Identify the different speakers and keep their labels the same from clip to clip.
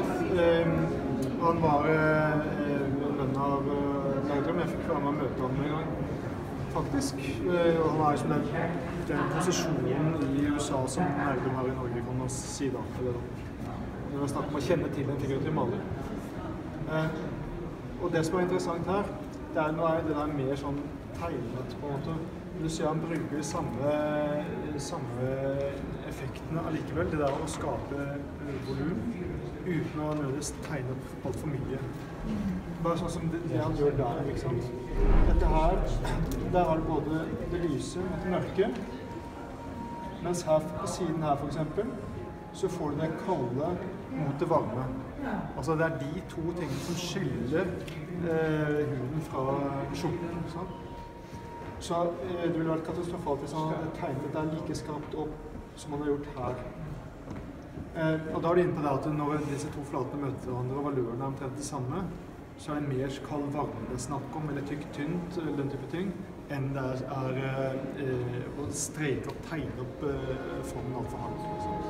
Speaker 1: Han var venn av Nerdrum. Jeg fikk være med å møte ham en gang, faktisk. Og han er som den posisjonen i USA som Nerdrum har i Norge, kan man si da. Når vi snakker om å kjenne til en figurativ maler. Og det som er interessant her, det er mer sånn tegnet på en måte. Du ser han bruker samme effektene allikevel, det der å skape volum, uten å nødvendigvis tegne opp alt for mye. Bare sånn som det han gjør der, ikke sant? Dette her, der har du både det lyse og det mørke, mens her på siden her for eksempel, så får du det kalde mot det varme. Altså det er de to tingene som skiller huden fra skjorten, sant? Så det ville vært katastrofalt hvis han hadde tegnet det like skarpt opp som han har gjort her. Og da er det inne på det at når disse to flatene møter hverandre og valørene er omtrent det samme, så er det mer kald varme det snakk om, eller tykt tynt, eller den type ting, enn det er å streke opp, tegne opp formen alt for hardt.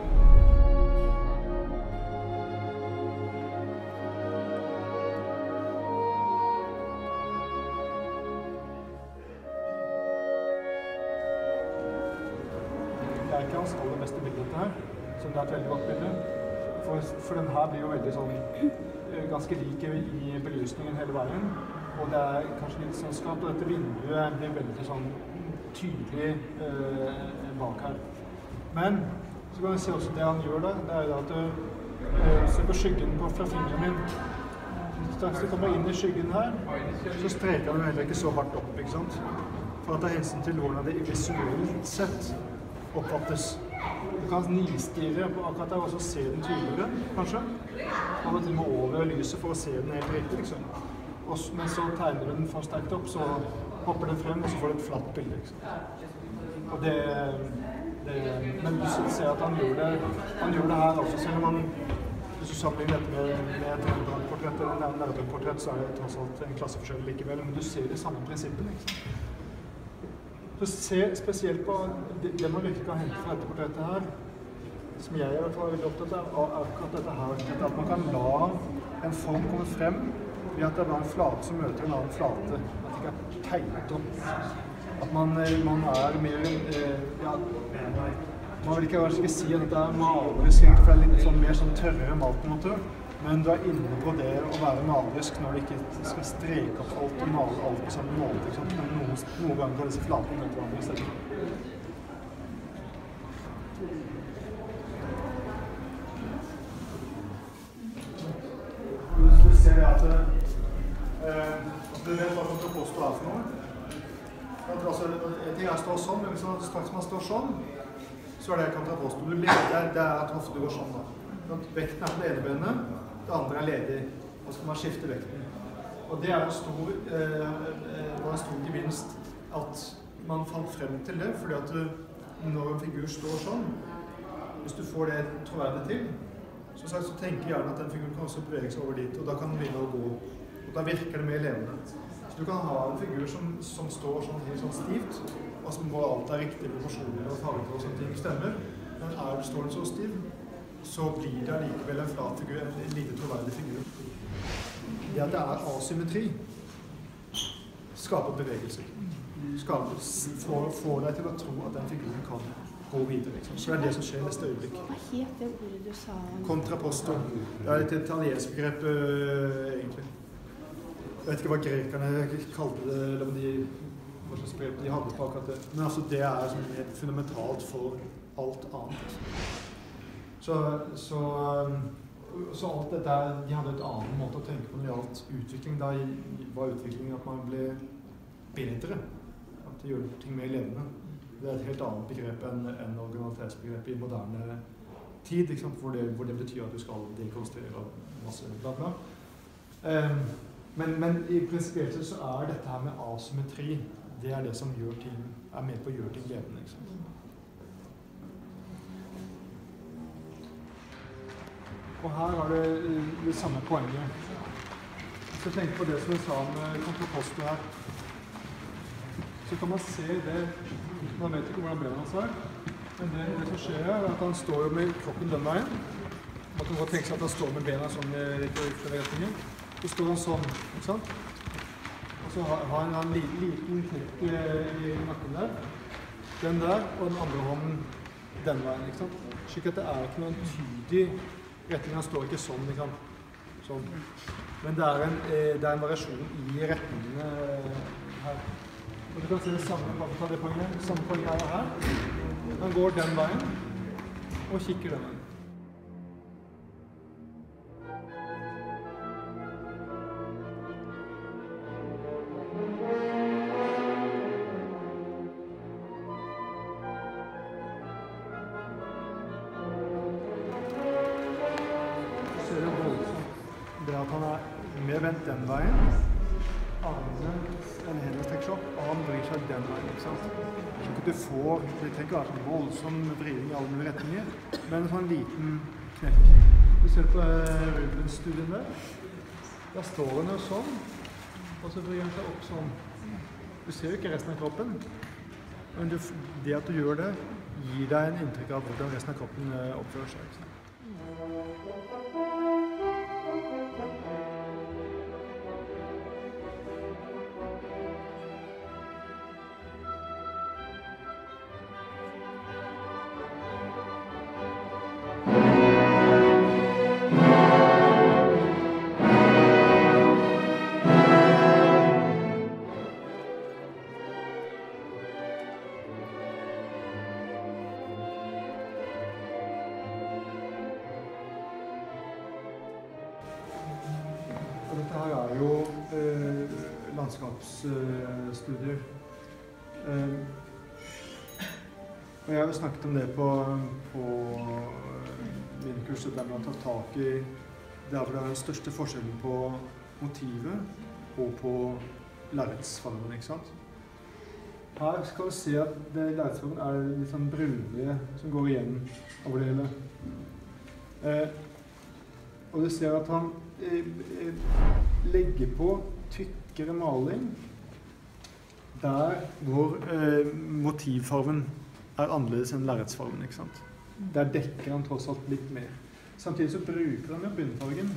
Speaker 1: Det er ikke hans aller beste bilde dette her, så det er et veldig godt bilde. For den her blir jo veldig sånn, ganske lik i belysningen hele veien. Og det er kanskje litt sånn skarpt, og dette vinduet blir veldig sånn tydelig bak her. Men så kan vi se også det han gjør der, det er at du ser på skyggen fra fingeren min. Straks du kommer inn i skyggen her, så streker han heller ikke så hardt opp, ikke sant? For at det er hensyn til hvordan det visuelt sett oppfattes. Du kan nistirre på akkurat der, og så se den tydeligere, kanskje. Man må til og med over lyset for å se den helt riktig, liksom. Men så tegner du den for sterkt opp, så hopper den frem, og så får du et flatt bilde, liksom. Og men du ser at han gjør det her også, selv om han, hvis du sammenligner dette med et Rembrandt-portrett eller en Nerdrum-portrett, så er det tross alt en klasseforskjell likevel, men du ser de samme prinsippene, liksom. Så se spesielt på det man virkelig kan hente fra dette portrettet her, som jeg i hvert fall er veldig opptatt av, er akkurat dette her, at man kan la en form komme frem ved at det er en flate som møter en annen flate, at det ikke er tegnet opp, at man er mer, man vil ikke si at det er malerisk, for det er litt sånn, mer sånn tørrere malt på en måte, men du er inne på det å være malerisk når du ikke skal streke opp alt og male alt på samme måte, ikke sant? Men noen ganger kan disse flatene møte hverandre i stedet. Du ser at du vet hva kontraposto er for noe. En ting er å stå sånn, men hvis straks man står sånn, så er det kontraposto. Det er at hoften går sånn da. Vekten er på det ene benet, det andre er ledig, og så kan man skifte vekten. Og det er en stor gevinst at man fant frem til det, fordi at når en figur står sånn, hvis du får det troverdig til, så tenker jeg gjerne at den figuren kan også bevege seg over dit, og da kan den begynne å gå, og da virker det mer levende. Så du kan ha en figur som står sånn helt sånn stivt, og hvor alt er riktig proporsjoner og farger og sånne ting stemmer, men står den så stiv, så blir det likevel en flat figur, en lite troverdig figur. Det at det er asymmetri skaper bevegelser. Får deg til å tro at den figuren kan gå videre. Liksom. Så er det som skjer i neste øyeblikk.
Speaker 2: Hva het det ordet du sa?
Speaker 1: Kontraposto. Det er et italiensk begrep, egentlig. Jeg vet ikke hva grekerne kalte det, eller hva slags begrep de hadde på akkurat det. Men altså, det er helt fundamentalt for alt annet. Så alt dette, de hadde et annen måte å tenke på når det gjaldt utvikling. Da var utviklingen at man ble bedre, at det gjør ting mer levende. Det er et helt annet begrep enn originalitetsbegrepet i moderne tid, ikke sant? Hvor det betyr at du skal dekonstruere masse bla bla. Men i prinsipielt så er dette her med asymmetri, det er det som er med på å gjøre ting levende, ikke sant? Og her har det samme poenget. Så tenk på det som vi sa med kontraposto her. Så kan man se det, man vet ikke hvordan bena hans er, men det som skjer her er at han står med kroppen den veien, Man kan godt tenke seg at han står med bena sånn litt i flere retninger. Så står han sånn, ikke sant? Og så har han en liten knekk i nakken der. Den der, og den andre hånden den veien, ikke sant? Slik at det ikke noen tydig retning. Han står ikke sånn, ikke sant? Sånn. Men det er en variasjon i retningene her. Og du kan se det samme, bare ta det poenget. Samme poenget er her. Han går den veien, og kikker den veien. Så er det voldsomt. Det at han mer vendt den veien, hendene strekker seg opp, og han vrir seg den veien, ikke sant? Slik at du får, det trenger ikke være sånn voldsom vridning i alle mulige retninger, men en sånn liten knekk. Du ser på Rubens-studien der. Der står han jo sånn, og så vrir han seg opp sånn. Du ser jo ikke resten av kroppen, men det at du gjør det, gir deg en inntrykk av hvordan resten av kroppen oppfører seg, ikke sant? Dette her er jo landskapsstudier. Og jeg har jo snakket om det på mine kurser der man tar tak i det hvor det er den største forskjellen på motivet og på lerretsfargen, ikke sant? Her skal du se at lerretsfargen litt sånn brunlige som går igjen over det hele. Og du ser at han legger på tykkere maling der hvor motivfarven annerledes enn lerretsfarven, ikke sant? Der dekker han tross alt litt mer. Samtidig så bruker han jo bunnfargen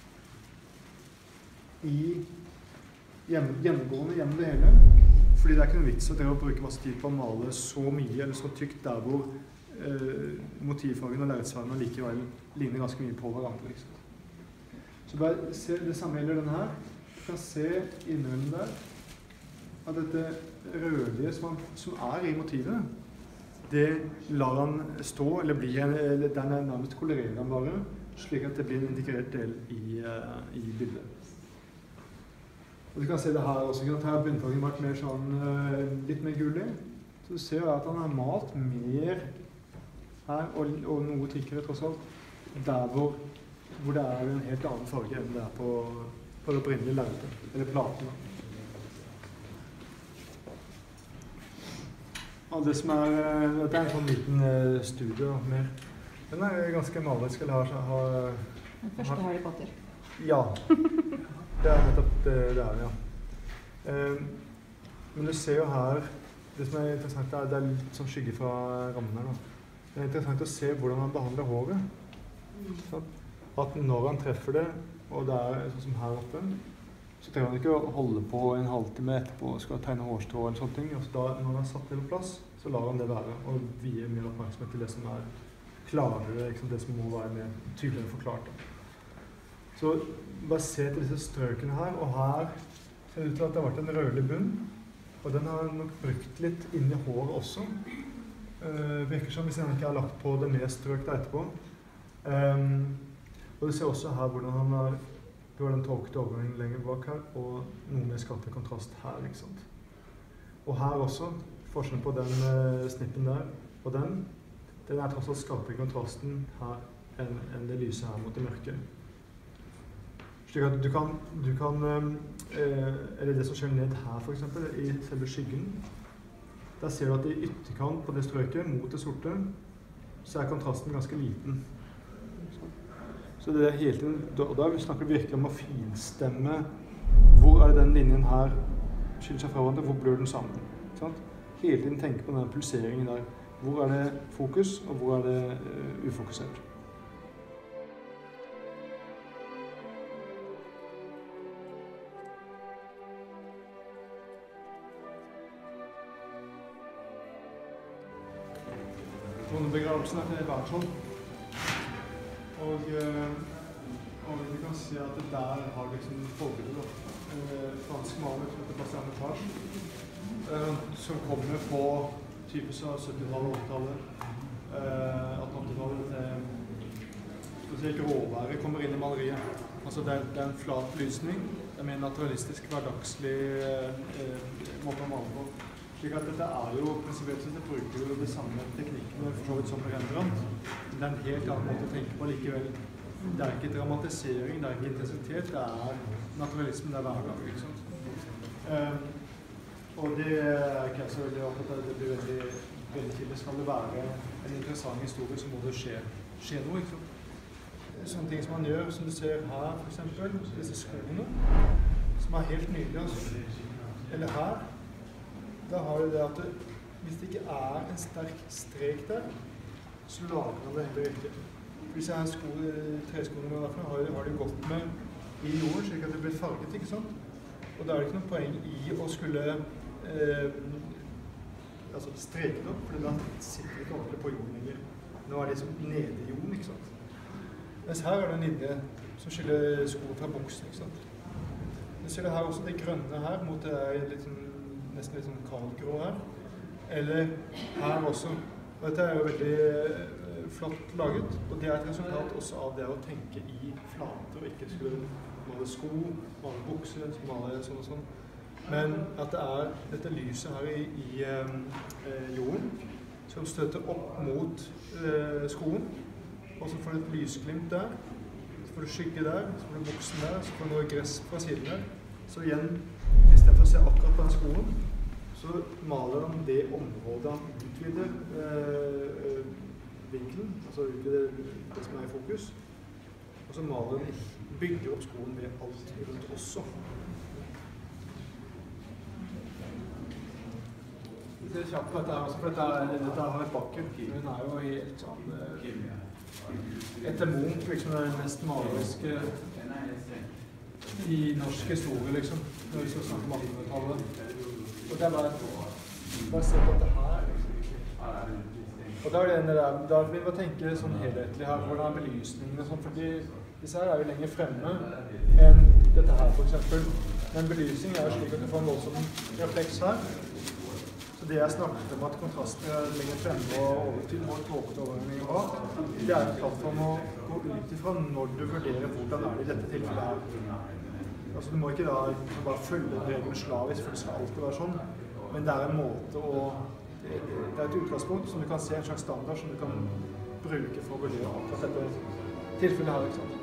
Speaker 1: gjennomgående gjennom det hele, fordi det ikke noen vits å bruke masse tid på å male så mye eller så tykt der hvor motivfargen og lerretsfargen likevel ligner ganske mye på hverandre, ikke sant? Så bare se, det samme gjelder denne her. Du kan se innholdet der, at dette rødlige som i motivet, det lar han stå, eller den nærmest kolorerer han bare, slik at det blir en integrert del i bildet. Og du kan se det her også, at her har bunnfargen vært mer sånn, litt mer gullig. Så du ser at han har malt mer her, og noe tykkere tross alt, der hvor det en helt annen farge enn det på det opprinnelige lerretet, eller platen. Og det som dette en sånn liten studie mer. Den ganske malerisk, eller har...
Speaker 2: Den første Harry Potter.
Speaker 1: Ja, det nettopp det ja. Men du ser jo her, det som interessant det litt sånn skygge fra rammen her da. Det interessant å se hvordan han behandler håret. Sånn. At når han treffer det, og det sånn som her oppe, så trenger han ikke å holde på en halvtime etterpå og skal tegne hårstrå eller sånne ting. Og så da, når han har satt det på plass, så lar han det være og vier mer oppmerksomhet til det som klarere, liksom det som må være mer tydeligere forklart. Så bare se til disse strøkene her, og her ser det ut til at det har vært en rødlig bunn, og den har nok brukt litt inni håret også. Virker som hvis han ikke har lagt på det mer strøk der etterpå. Og du ser også her hvordan du har den tolkete overgangen lenger bak her, og noe mer skarpere kontrast her, ikke sant? Og her også, forskjellen på den snippen der, og den tross alt skarpere kontrasten her enn det lyse her mot det mørke. Slik at du kan eller det som skjer ned her for eksempel, i selve skyggen, der ser du at i ytterkant på det strøket, mot det sorte, så kontrasten ganske liten. Så det hele tiden, og da snakker vi virkelig om å finstemme hvor det den linjen her skiller seg fra hverandre, hvor blør den sammen. Sant? Hele tiden tenke på den pulseringen der. Hvor det fokus, og hvor det ufokusert. Kronebegravelsen til Bernsson. Og vi kan se at der har liksom forbilder. Fransk maler som heter Bastien Lepage, som kommer på typisk av 70-tallet og 80-tallet, 1880-tallet til gråværet kommer inn i maleriet. Altså det er en flat belysning, det er mer naturalistisk, hverdagslig måte å male på. Slik at dette er jo, prinsipielt sett, det bruker jo de samme teknikkene for så vidt som Rembrandt. Det er en helt annen måte å tenke på likevel. Det er ikke dramatisering, det er ikke intensitet, det er naturalisme, det er hverdag, ikke sant? Og det er ikke så veldig opptatt av, det blir veldig tidlig. Skal det være en interessant historie, så må det skje noe, ikke sant? Sånne ting som man gjør, som du ser her, for eksempel, disse skoene, som er helt nydelige, altså. Eller her, da har du det at hvis det ikke er en sterk strek der, så lager man det heller ikke. Hvis jeg har treskoene derfra, har de gått med i jorden, slik at det blir farget, ikke sant? Og da er det ikke noe poeng i å skulle streke det opp, for da sitter det ikke ordentlig på jorden lenger. Nå er det liksom nede i jorden, ikke sant? Mens her er det en linje som skiller sko fra buksen, ikke sant? Du ser det her også, det grønne her, mot det er nesten litt sånn kaldgrå her. Eller her også. Og dette er jo veldig flott laget, og det er et resultat også av det å tenke i flater, og ikke skulle male sko, male bukser, male sånn og sånn. Men at det er dette lyset her i jorden, som støter opp mot skoen, og så får du et lysglimt der, så får du skygge der, så får du buksen der, så får du noe gress fra siden der. Så igjen, i stedet for å se akkurat på den skoen, så maler han det området han utvider vinkelen, altså utvider det som er i fokus, og så maler han, bygger opp skoen med alt rundt også. Det er kjapt på dette her, for dette har et bakken. Hun er jo helt sånn etter Munch, liksom den mest maleriske i norsk historie, liksom, når vi skal snakke om 1800-tallet. Og det er bare se på dette her, liksom. Og da er det da vi må tenke sånn helhetlig her, hvordan er belysningen og sånn, fordi disse her er jo lenger fremme enn dette her, for eksempel. Men belysningen er jo slik at du får en voldsom refleks her. Så det jeg snakket om at kontrasten er lenger fremme og tåket overhengninger bak, det er en plattform å gå ut ifra når du vurderer hvordan er det i dette tilfellet her. Altså du må ikke da bare følge reglene slavisk, for det skal alltid være sånn, men det er en måte å, det er et utgangspunkt som du kan se, en slags standard som du kan bruke for å vurdere akkurat dette tilfellet her, ikke sant?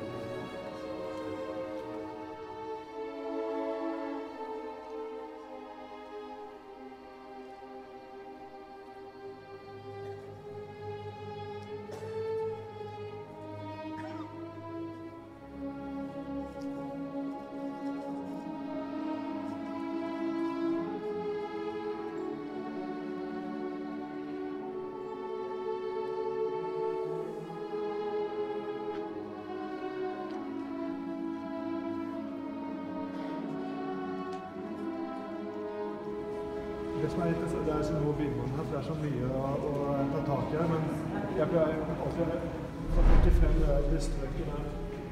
Speaker 1: Det er så noe bilmålen her, for det er så mye å ta tak i her, men jeg pleier alltid å trekke frem det strøket der.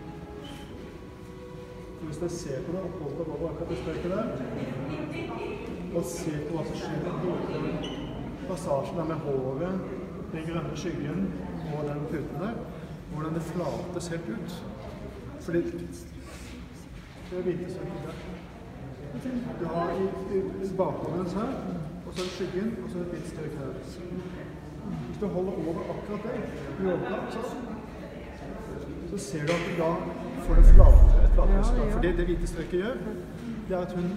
Speaker 1: Hvis jeg ser på det, oppholdet over akkurat det strøket der, og ser på hva som skjer med passasjen der med håret, den grønne skyggen og den puten der, hvordan det flates helt ut. Fordi det er hvite strøket der. Du har i bakgrunnen her, og så er det skyggen, og så er det et hvitt strøk her. Hvis du holder over akkurat det, i overkant, så ser du at du da får det flatere, et flatere strøk. For det hvite strøket gjør, det er at hun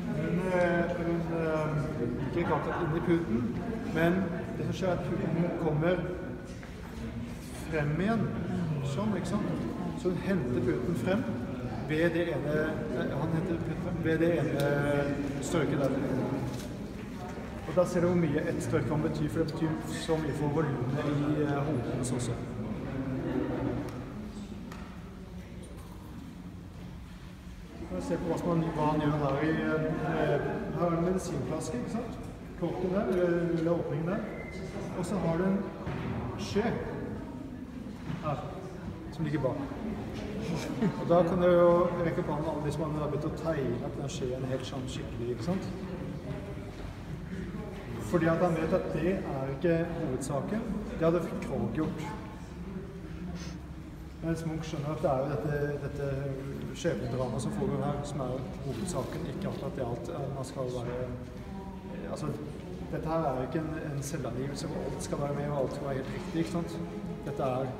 Speaker 1: ikke akkurat inn i puten, men det som skjer er at puten kommer frem igjen, sånn, ikke sant? Så hun henter puten frem ved det ene, ved det ene strøket der. Og da ser du hvor mye et strøk kan bety, for det betyr så mye for volumet i hodet hennes også. Se på hva han gjør her i her er en medisinflaske, ikke sant? Korken der, eller åpningen der. Og så har du en skje her, som ligger bak. Og da kan jeg jo rekke opp hånden alle de som har begynt å tegne at den skjeen helt sånn skikkelig, ikke sant? Fordi at han vet at det er ikke hovedsaken, det hadde Krog gjort. Mens Munch skjønner at det er jo dette skjebnedramaet som foregår her, som er hovedsaken, ikke akkurat det alt man skal være... Altså, dette her er jo ikke en selvangivelse hvor alt skal være med og alt skal være helt riktig, ikke sant? Dette er...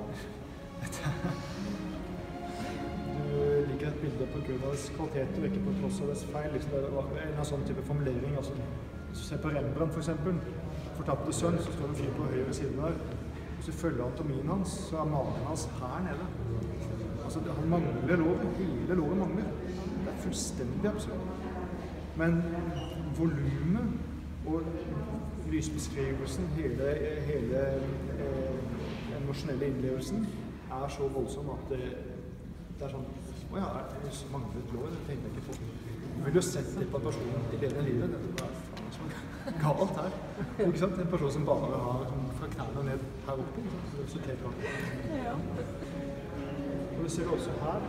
Speaker 1: Du liker et bilde på grunn av dets kvaliteter, ikke på tross av dets feil. Liksom det er en sånn type formulering. Altså, hvis du ser på Rembrandt for eksempel, Fortapte sønn, så står det en fyr på høyre siden der. Hvis du følger anatomien hans, så er magen hans her nede. Altså, han mangler låret. Hele låret mangler. Det er fullstendig absurd. Men volumet og lysbeskrivelsen, hele emosjonelle innlevelsen, er så voldsom at det er sånn, åja, det mangler et lår, det tenkte jeg ikke på. Du vil jo sett det på en person i hele livet, det er faen som galt her. Ikke sant? En person som bare har fra knærne ned her oppe, så det er så helt rart. Ja. Og du ser det også her.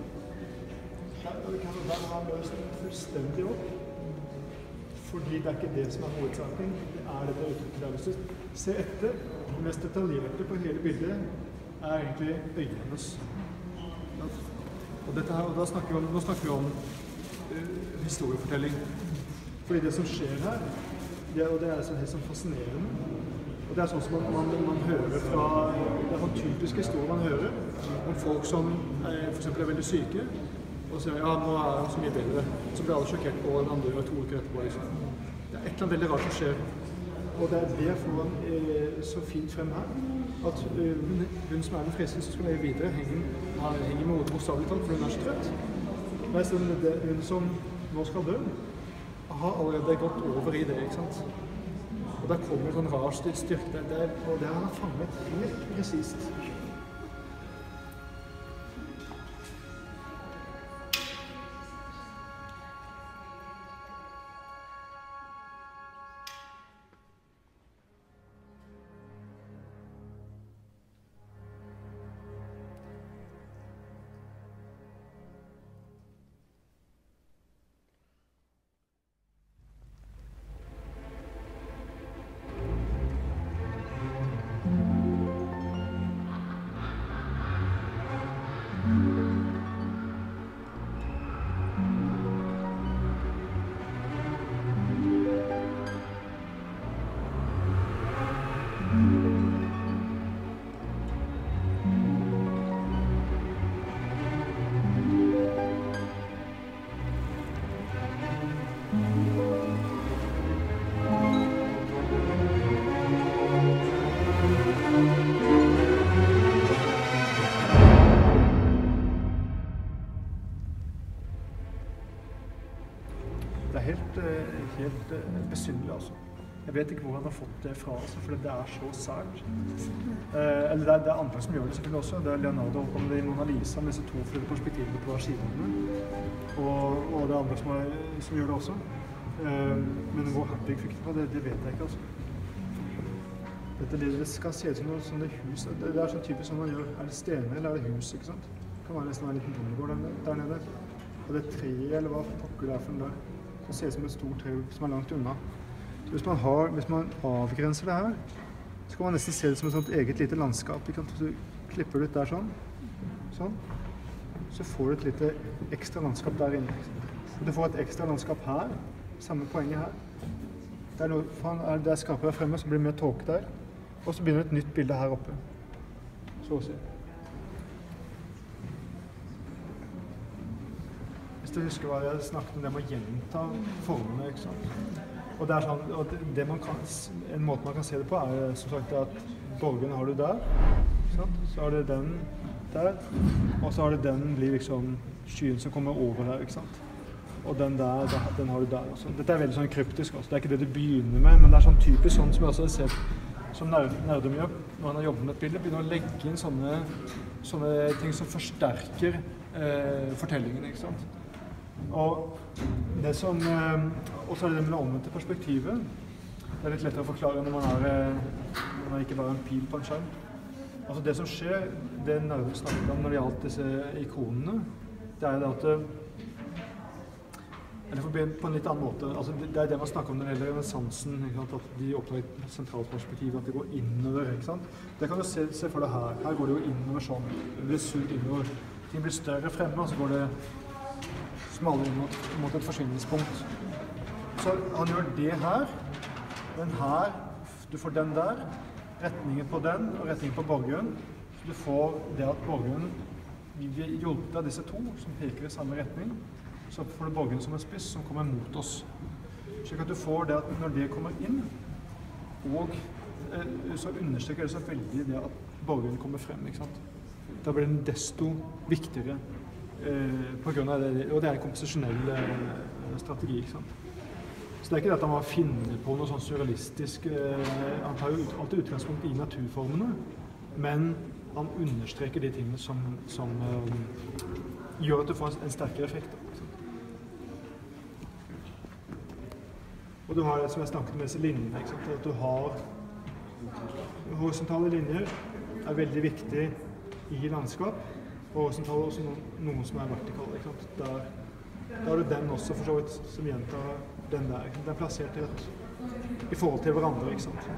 Speaker 1: Der har han løst fullstendig opp. Fordi det er ikke det som er hovedsaken, det er det uttrykket der. Hvis du ser etter, det mest detaljerte på hele bildet er egentlig øynene. Og dette her, og nå snakker vi om historiefortelling. Fordi det som skjer her, og det er helt sånn fascinerende, og det er sånn som man hører fra, det er sånn typisk historie man hører om folk som for eksempel er veldig syke, og sier ja, nå er han så mye bedre. Så blir alle sjokkert på en andre 2 uker etterpå. Liksom. Det er et eller annet veldig rart som skjer. Og det er det får han så fint frem her, at hun som er den friske som skal leve videre, henger med hodet bokstavelig talt, for hun er så trøtt. Mens hun som nå skal dø, har allerede gått over i det, ikke sant? Og der kommer en sånn rar styrke, og det har han fanget helt presist. Helt besynderlig, altså. Jeg vet ikke hvor han har fått det fra, altså, for det er så sært. Eller det er andre som gjør det selvfølgelig også. Det er Leonardo og det i Mona Lisa med disse 2 flere perspektivene på hver side. Og det er andre som gjør det også. Men hvor Happig fikk det fra, det vet jeg ikke, altså. Det skal se ut som noe sånne hus. Det er sånn typisk som man gjør. Er det stener eller er det hus, ikke sant? Det kan være nesten en liten bondegård der nede. Og det treet, eller hva pokker det er for den der. Det ser ut som et stort tre som er langt unna. Så hvis man avgrenser det her, så kan man nesten se det som et sånt eget lite landskap. Du klipper det ut der sånn, så får du et lite ekstra landskap der inne. Du får et ekstra landskap her, samme poenget her. Der skaper jeg fremme, så blir det mer tåke der. Og så begynner et nytt bilde her oppe. Så å si. Hvis du husker hva jeg snakket om, det med å gjenta formene, ikke sant? Og det er sånn, en måte man kan se det på er som sagt at borgen har du der, ikke sant? Så har du den der, og så har du den blir liksom skyen som kommer over her, ikke sant? Og den der, den har du der også. Dette er veldig sånn kryptisk også, det er ikke det du begynner med, men det er sånn typisk sånn som jeg også har sett som Nerdum gjør når han har jobbet med et bilde, begynner å legge inn sånne ting som forsterker fortellingen, ikke sant? Og så er det med det omvendte perspektivet. Det er litt lettere å forklare når man ikke bare har en pil på en skjerm. Altså det som skjer, det Narve snakket om når det gjaldt disse ikonene, det er det at eller for å begynne på en litt annen måte, altså det er det man snakker om når det gjelder renessansen, at de oppnår et sentralt perspektiv, at det går innover, ikke sant? Det kan du se for deg her. Her går det jo innover sånn. Det blir sult innover. Ting blir større fremme, og så går det smalere inn mot et forsvinningspunkt. Så han gjør det her, den her, du får den der, retningen på den og retningen på borgen. Så du får det at borgen hjulpet av disse to som peker i samme retning. Så får du borgen som en spiss som kommer mot oss. Slik at du får det at når det kommer inn, og så understreker det så veldig det at borgen kommer frem, ikke sant? Da blir den desto viktigere på grunn av det, og det er en komposisjonell strategi, ikke sant? Så det er ikke det at han bare finner på noe sånn surrealistisk, han tar jo alltid utgangspunkt i naturformene, men han understreker de tingene som gjør at du får en sterkere effekt. Og du har det som jeg snakket med disse linjene, ikke sant? At du har horisontale linjer er veldig viktig i landskap, og horisontale også noen som er vertikale, ikke sant? Der har du den også for så vidt som gjentar den der. Den er plassert i forhold til hverandre, ikke sant?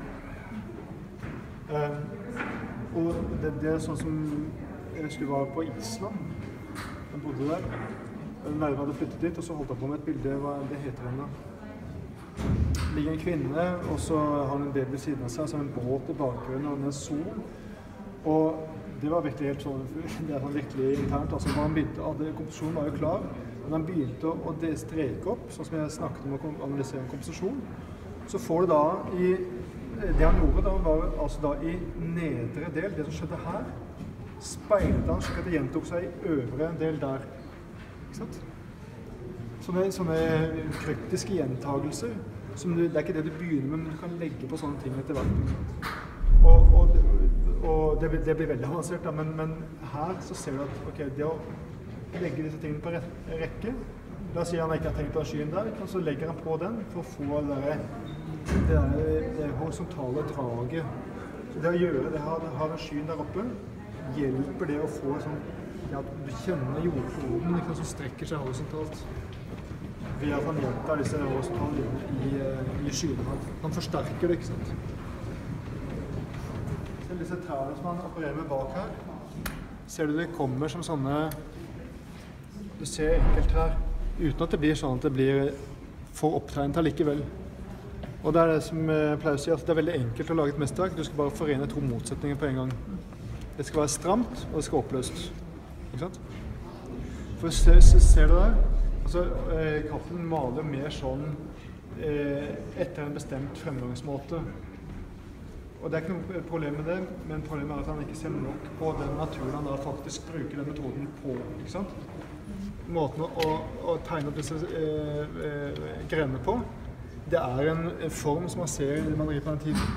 Speaker 1: Og det er sånn som jeg husker var på Island. Jeg bodde der. Narve hadde flyttet dit, og så holdt jeg på med et bilde, hva det heter henne. Det ligger en kvinne, og så har hun en baby ved siden av seg, så en båt i bakgrunnen, og en sol. Og det var virkelig helt sånn, det er sånn virkelig internt, altså når han begynte, komposisjonen var jo klar, men han begynte å streke opp, sånn som jeg snakket om å analysere en komposisjon, så får du da det han gjorde da, var altså da i nedre del, det som skjedde her, speilet han slik at det gjentok seg i øvre del der, ikke sant? Sånne kryptiske gjentagelser, det er ikke det du begynner med, men du kan legge på sånne ting etter hvert. Og det blir veldig avansert, da, men her så ser du at okay, det å legge disse tingene på rekke, la oss si han ikke har tenkt på skyen der, så legger han på den for å få det horisontale draget. Så det å gjøre det har en skyen der oppe, hjelper det å få sånn, ja, du kjenner jordkloden som strekker seg horisontalt. Ved at han gjentar disse horisontale i skyene. Han forsterker det, ikke sant? Så disse trærne som han opererer med bak her, ser du det kommer som sånne, du ser enkelttrær, uten at det blir sånn at det blir for opptegnet allikevel. Og det er det som jeg pleier å si, at det er veldig enkelt å lage et mesterverk, du skal bare forene to motsetninger på en gang. Det skal være stramt, og det skal oppløst. Ikke sant? For ser du der? Altså, Cappelen maler mer sånn etter en bestemt fremgangsmåte. Og det er ikke noe problem med det, men problemet er at han ikke ser nok på den naturen han da faktisk bruker den metoden på, ikke sant? Måten å tegne opp disse grenene på, det er en form som man ser i maleri på den tiden.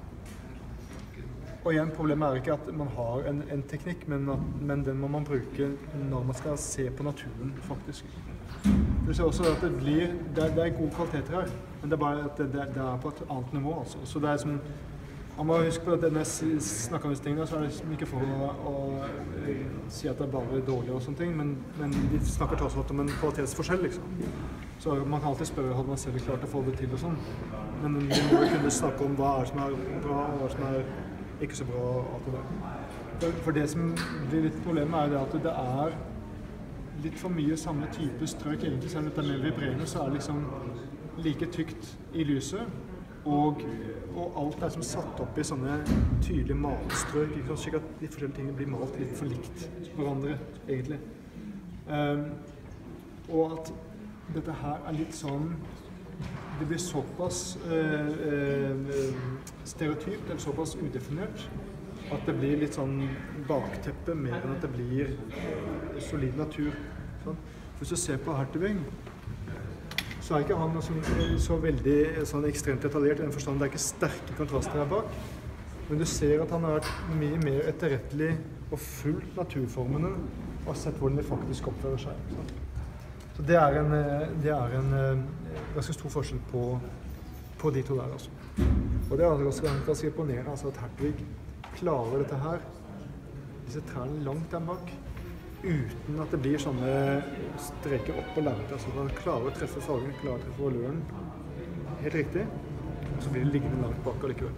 Speaker 1: Og igjen, problemet er ikke at man har en teknikk, men den må man bruke når man skal se på naturen, faktisk. Du ser også at det er gode kvaliteter her, men det er bare at det er på et annet nivå, altså. Så det er som, man må huske på at når jeg snakker om disse tingene, så er det liksom ikke for å si at det er bare dårlig og sånne ting, men de snakker tross alt om en kvalitetsforskjell, liksom. Så man kan alltid spørre, hadde man selv klart å få det til og sånn, men vi må jo kunne snakke om hva er som er bra, og hva som er ikke så bra, alt det der. For det som blir litt problemet er det at det er litt for mye samme type strøk egentlig, selv om det er mer vibrerende, så er det liksom like tykt i lyset, og alt er som satt opp i sånne tydelige malstrøk, slik at de forskjellige tingene blir malt litt for likt hverandre, egentlig. Og at dette her er litt sånn, det blir såpass stereotypt, eller såpass udefinert, at det blir litt sånn bakteppe mer enn at det blir solid natur. Sånn. Hvis du ser på Hartevig, så er ikke han så veldig sånn ekstremt detaljert i den forstand. Det er ikke sterke kontraster her bak, men du ser at han har vært mye mer etterrettelig og fulgt naturformene og sett hvordan de faktisk oppfører seg. Sånn. Så det er en ganske stor forskjell på på de to der, altså. Og det er ganske imponerende, altså, at Hertwig klarer dette her, disse trærne langt der bak, uten at det blir sånne streker opp på lerretet. Altså, man klarer å treffe fargen, klarer å treffe valøren, helt riktig, og så blir det liggende langt bak allikevel.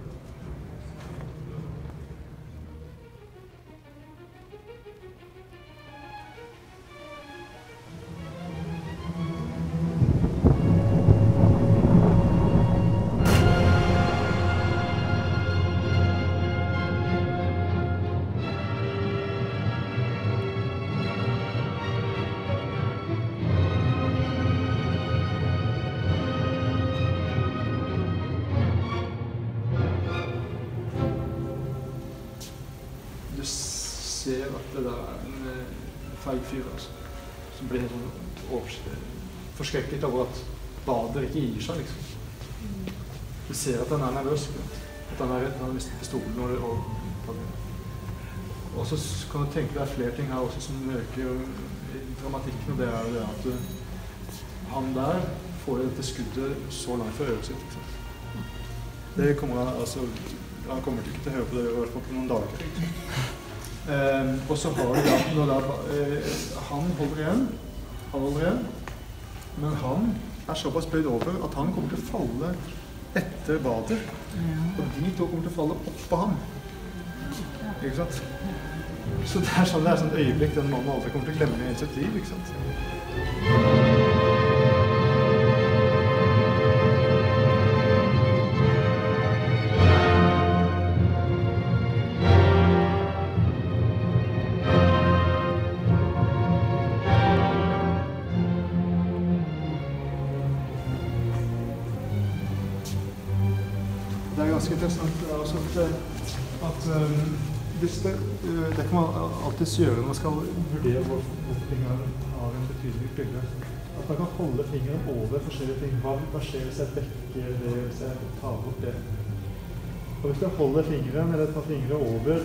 Speaker 1: Ser at det der er en feig fyr, altså, som blir helt forskrekket over at Bader ikke gir seg, liksom. Du ser at han er nervøs, at han er redd, han har mistet pistolen og så kan du tenke deg flere ting her også som øker dramatikken, og det er det at han der får dette skuddet så langt fra øret sitt, liksom. Det kommer han, altså, han kommer ikke til å høre på det i hvert fall på noen dager. Og så har du da, han holder igjen, men han er såpass bøyd over at han kommer til å falle etter Bader, og de to kommer til å falle opp på ham. Ikke sant? Så det er sånn øyeblikk den mannen aldri kommer til å glemme i sitt liv, ikke sant? Det er ganske interessant også at det kan man alltid gjøre når man skal vurdere hvor fingeren har en betydelig bilde. At man kan holde fingeren over forskjellige ting. Hva skjer hvis jeg vekker det, hvis jeg tar bort det? Og hvis jeg holder fingeren, eller tar fingre over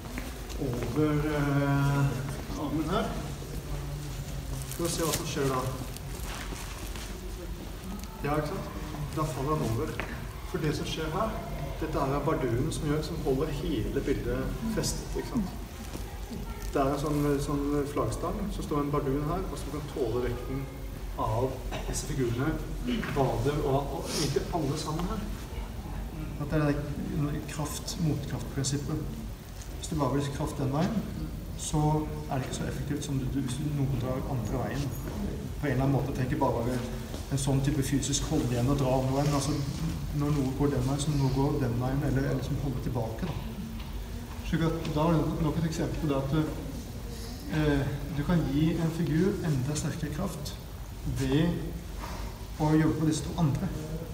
Speaker 1: armen her, skal vi se hva som skjer da. Ja, ikke sant? Da faller han over. For det som skjer her, dette er bardunen som holder hele bildet festet, ikke sant? Det er en sånn flaggstang, så står en bardun her, og så kan tåle vekten av disse figurene, Bader og egentlig alle sammen her. At det er det motkraftprinsippet. Hvis du bare vil kraft den veien, så er det ikke så effektivt som hvis noen drar andre veien. På en eller annen måte tenker bare en sånn type fysisk holde igjen og dra andre veien. Altså, når noe går den veien, så noe går den veien, eller som holder tilbake. Da er det nok et eksempel på det at du kan gi en figur enda sterkere kraft ved å jobbe på disse to andre.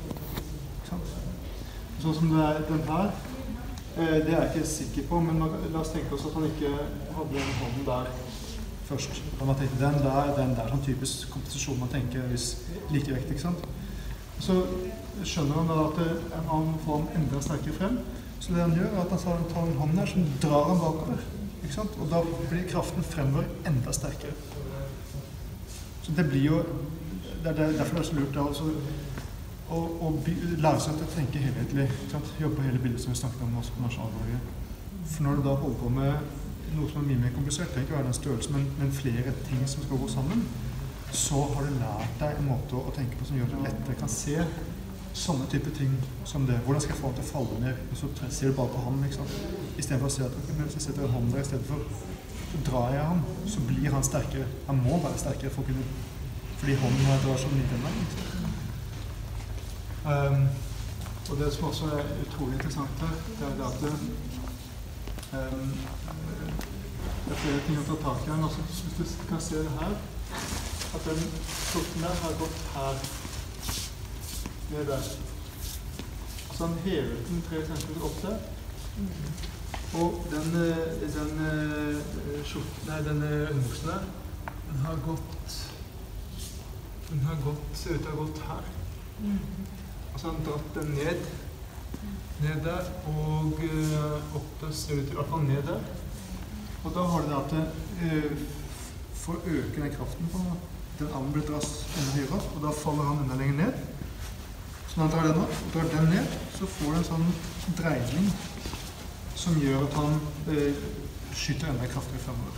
Speaker 1: Sånn som det er den her, det er jeg ikke sikker på, men la oss tenke oss at han ikke hadde den hånden der først. Da man tenkte den der sånn typisk komposisjon man tenker hvis likevekt, ikke sant? Så skjønner han da at han får han enda sterkere frem, så det han gjør er at han tar en hånd her som drar han bakover, ikke sant? Og da blir kraften fremover enda sterkere. Så det blir jo, derfor er det så lurt da også å lære seg til å tenke helhetlig, jobbe på hele bildet som vi snakket om også på Nasjonaldagen. For når du da holder på med noe som er mye mer komplisert, det er ikke bare den størrelsen, men flere ting som skal gå sammen, så har du lært deg en måte å tenke på som gjør at du lettere kan se sånne type ting som det. Hvordan skal jeg få han til å falle ned? Og så ser du bare på ham, ikke sant? I stedet for å se at hvis jeg setter en hånd der, i stedet for så drar jeg ham, så blir han sterkere. Han må være sterkere fordi hånden drar så mye den veien, ikke sant? Og det som også er utrolig interessant her, det er at det er flere ting å ta tak i her. Altså, hvis du kan se det her, at den sorten der har gått her, ned der. Så han hevet den 3 cm opp der. Og den underbuksen der, den har gått, ser ut til å ha gått her. Og så har han dratt den ned der, og opp der ser ut til, i hvert fall ned der. Og da har det at for å øke den kraften på den armen blir dratt enda høyere, og da faller han enda lenger ned. Så når han drar den ned, så får du en sånn dreining som gjør at han skyter enda kraftigere fremover.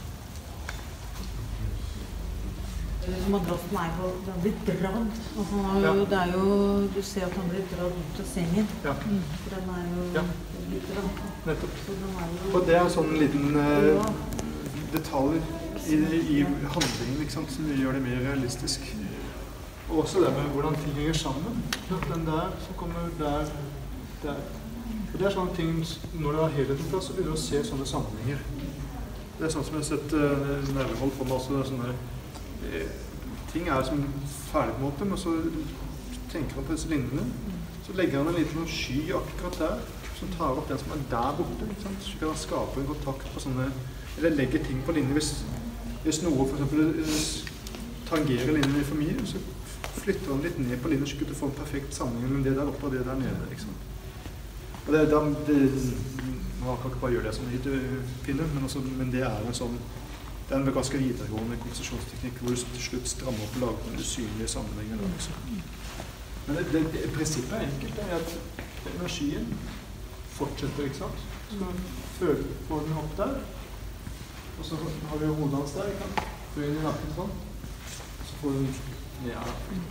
Speaker 2: Madrassen jo blitt dradd. Det jo, du ser at han blir dradd ut av sengen.
Speaker 1: Ja.
Speaker 2: For den jo blitt dradd.
Speaker 1: Nettopp.
Speaker 2: Så den jo...
Speaker 1: Og det en sånn liten detalj i handlingen, ikke sant, som gjør det mer realistisk. Og også det med hvordan ting henger sammen. Den der som kommer der. Og det sånne ting, når det har helheten på plass, så begynner du å se sånne sammenhenger. Det sånn som jeg har sett nervehold på meg også, sånne ting som ferdig på en måte, men så tenker han på disse linjene. Så legger han en liten sky akkurat der, som tar opp den som der borte, ikke sant? Så kan han skape en kontakt på sånne, eller legge ting på linjer. Hvis noe for eksempel tangerer linjen for mye, så flytter han litt ned på linjen, så kan du få en perfekt sammenheng mellom det der oppe og det der nede, ikke sant? Og man kan ikke bare gjøre det som hitepinne, men det en sånn, det en ganske videregående komposisjonsteknikk hvor du til slutt strammer opp og lager noen usynlige sammenhenger. Men prinsippet enkelt, det at energien fortsetter, ikke sant? Så man får den opp der, og så har vi hodet hans der, ikke sant? Før inn i nakken sånn, så får du den ned.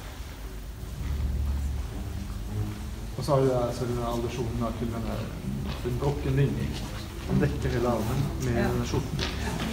Speaker 1: Og så har vi denne allusjonen til den brokken linje. Den dekker hele armen med denne skjorten.